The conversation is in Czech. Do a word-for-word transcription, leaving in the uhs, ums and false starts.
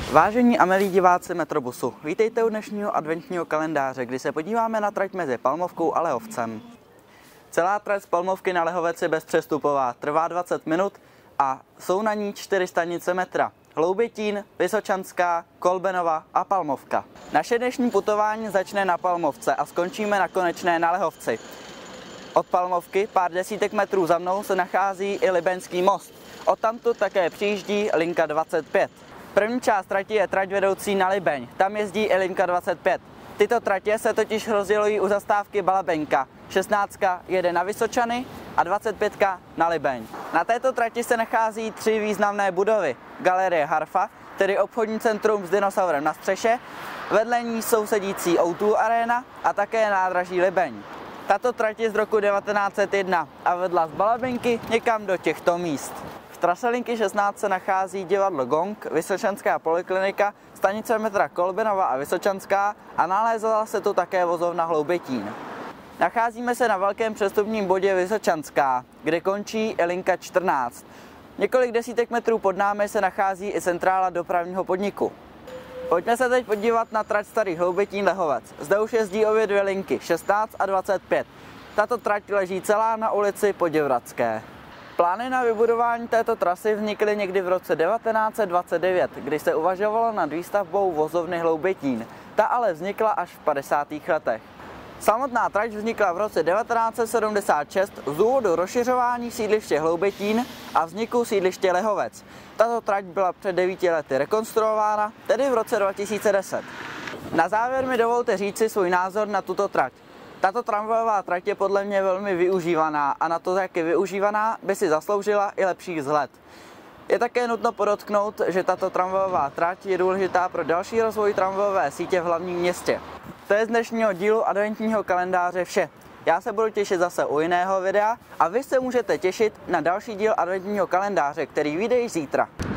Vážení a milí diváci Metrobusu, vítejte u dnešního adventního kalendáře, kdy se podíváme na trať mezi Palmovkou a Lehovcem. Celá trať z Palmovky na Lehovec je bezpřestupová, trvá dvacet minut a jsou na ní čtyři stanice metra. Hloubětín, Vysočanská, Kolbenova a Palmovka. Naše dnešní putování začne na Palmovce a skončíme na konečné na Lehovci. Od Palmovky pár desítek metrů za mnou se nachází i Libeňský most. Odtamtud také přijíždí linka dvacet pět. První část trati je trať vedoucí na Libeň, tam jezdí i linka dvacet pět. Tyto tratě se totiž rozdělují u zastávky Balabenka. šestnáctka jede na Vysočany a dvacet pětka na Libeň. Na této trati se nachází tři významné budovy. Galerie Harfa, tedy obchodní centrum s dinosaurem na střeše, vedle ní sousedící ó dva Arena a také nádraží Libeň. Tato trať je z roku devatenáct set jedna a vedla z Balabenky někam do těchto míst. V trase linky šestnáct se nachází divadlo Gong, Vysočanská poliklinika, stanice metra Kolbenova a Vysočanská a nalézala se tu také vozovna Hloubětín. Nacházíme se na velkém přestupním bodě Vysočanská, kde končí i linka čtrnáct. Několik desítek metrů pod námi se nachází i centrála dopravního podniku. Pojďme se teď podívat na trať Starý Hloubětín Lehovec. Zde už jezdí obě dvě linky, šestnáct a dvacet pět. Tato trať leží celá na ulici Poděvradské. Plány na vybudování této trasy vznikly někdy v roce devatenáct set dvacet devět, kdy se uvažovalo nad výstavbou vozovny Hloubětín. Ta ale vznikla až v padesátých letech. Samotná trať vznikla v roce devatenáct set sedmdesát šest z důvodu rozšiřování sídliště Hloubětín a vzniku sídliště Lehovec. Tato trať byla před devíti lety rekonstruována, tedy v roce dva tisíce deset. Na závěr mi dovolte říci svůj názor na tuto trať. Tato tramvajová trať je podle mě velmi využívaná a na to, jak je využívaná, by si zasloužila i lepší vzhled. Je také nutno podotknout, že tato tramvajová trať je důležitá pro další rozvoj tramvajové sítě v hlavním městě. To je z dnešního dílu adventního kalendáře vše. Já se budu těšit zase u jiného videa a vy se můžete těšit na další díl adventního kalendáře, který vyjde již zítra.